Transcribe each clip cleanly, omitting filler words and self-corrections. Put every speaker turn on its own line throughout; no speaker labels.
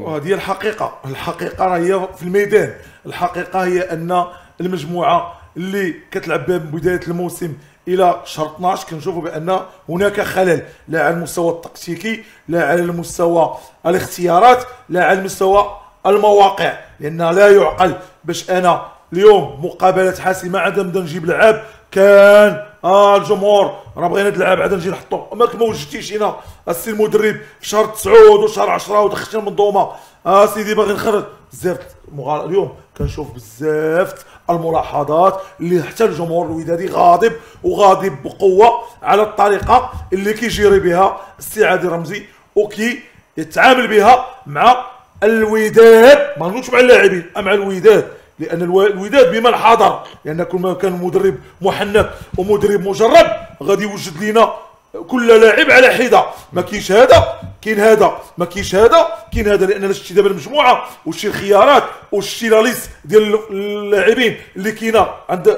وهذه الحقيقه راه هي في الميدان. الحقيقه هي ان المجموعه اللي كتلعب بها من بدايه الموسم الى شهر 12 كنشوفوا بان هناك خلل، لا على المستوى التكتيكي، لا على المستوى الاختيارات، لا على المستوى المواقع، لان لا يعقل باش انا اليوم مقابله حاسمه عاد نبدا نجيب لعاب كان الجمهور راه بغينا نلعب عاد نجي نحطو، ما وجدتيش هنا السي المدرب في شهر 9 وشهر 10 ودخلتنا المنظومه سيدي باغي نخرج بزاف. اليوم كنشوف بزاف الملاحظات اللي حتى الجمهور الودادي غاضب وغاضب بقوه على الطريقه اللي كيجيري بها السي عادل رمزي وكي يتعامل بها مع الوداد، ما نقولش مع اللاعبين، مع الوداد، لان الوداد بما الحضر، لان كل ما كان مدرب محنك ومدرب مجرب غادي يوجد لنا كل لاعب على حده، ما كاينش هذا كاين هذا، ما كاينش هذا كاين هذا، لان شتي دابا المجموعه وشتي الخيارات وشتي لا ليست ديال اللاعبين اللي كاينه عند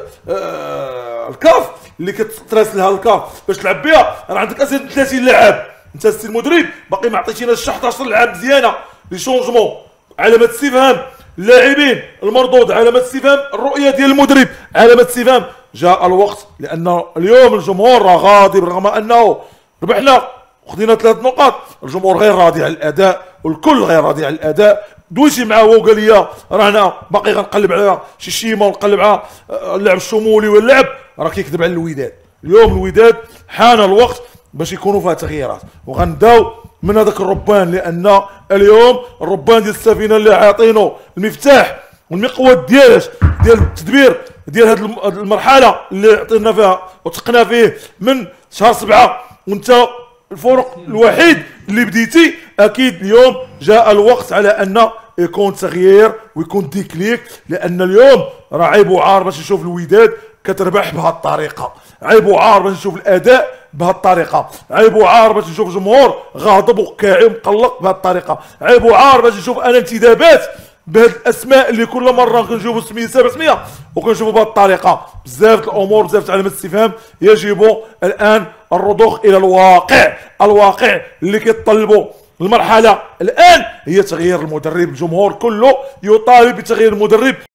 الكاف اللي كتراسل لها الكاف باش تلعب بها، راه عندك اساسا 30 لاعب. انت السي المدرب باقي ما عطيتيناش 11 لاعب مزيانه لي شونجمون، علامه استفهام. اللاعبين المردود علامه استفهام، الرؤيه ديال المدرب علامه استفهام. جاء الوقت، لان اليوم الجمهور راه غاضب رغم انه ربحنا وخدينا 3 نقاط، الجمهور غير راضي على الاداء والكل غير راضي على الاداء. دويتي معاه هو وقال لي راه انا باقي غنقلب على شي شيمه ونقلب على اللعب الشمولي واللعب، راه كيكذب على الوداد. اليوم الوداد حان الوقت باش يكونوا فيها تغييرات، وغنبداو من هذاك الربان، لان اليوم الربان ديال السفينه اللي عاطينو المفتاح والمقود ديال التدبير ديال هذه المرحله اللي عطينا فيها وتقنا فيه من شهر 7، وانت الفرق الوحيد اللي بديتي. اكيد اليوم جاء الوقت على ان يكون تغيير ويكون ديكليك، لان اليوم راه عيب وعار باش نشوف الوداد كتربح بهذه الطريقه، عيب وعار باش نشوف الاداء بهذه الطريقه، عيب وعار باش نشوف جمهور غاضب وكاعي ومقلق بهذه الطريقه، عيب وعار باش نشوف انا انتدابات بهذه الاسماء اللي كل مره كنشوفوا سميه 700 وكنشوفوا بهذه الطريقه. بزاف الامور بزاف علامات استفهام، يجب الان الرضوخ الى الواقع اللي كيطلبوا المرحله الان هي تغيير المدرب. الجمهور كله يطالب بتغيير المدرب.